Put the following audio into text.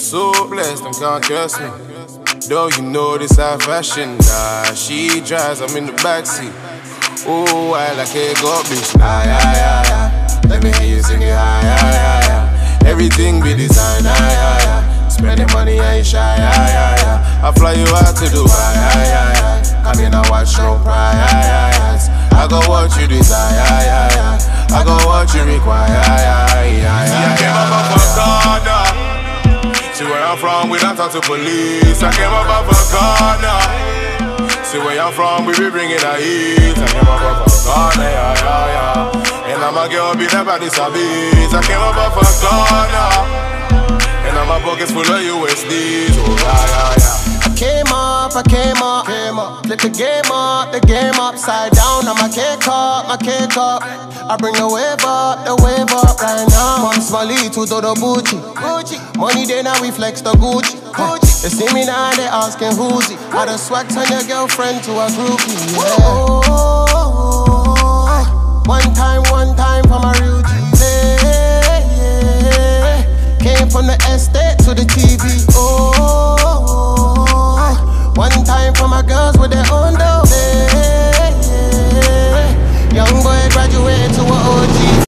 so blessed, them can't curse me. Though you know this high fashion, nah, she drives, I'm in the backseat. Oh, I like it, go bitch, nah, yeah, yeah, yeah. Let me hear you sing it, ah, yeah, yeah, yeah. Everything be designed, ah, yeah, yeah. Spending money, I ain't shy, yeah, yeah, yeah. I fly you out to Dubai, yeah, yeah, yeah. Come in and watch no pride, yeah, yeah, yeah. I go what you desire, yeah, yeah, yeah. I go what you require, yeah, yeah, yeah. See, I came up off a corner. See where I'm from, we don't talk to police. I came up off a corner. See where I'm from, we be bringing the heat. I came up off a corner, yeah, yeah, yeah. And I'm a girl, be there by this beat. I came up off a corner. And now my pockets full of USDs, oh yeah, yeah, yeah. I came up, flip the game upside down. Now my cake up. I bring the wave up right now. From Smalley to Dodo Gucci. Money day now we flex the Gucci. They see me now they asking who's it. I the swag turn your girlfriend to a groupie. Yeah. One time for my real G's. Yeah. Came from the estate to the TV. One time for my girls with their own dough. Young boy graduated to an OG.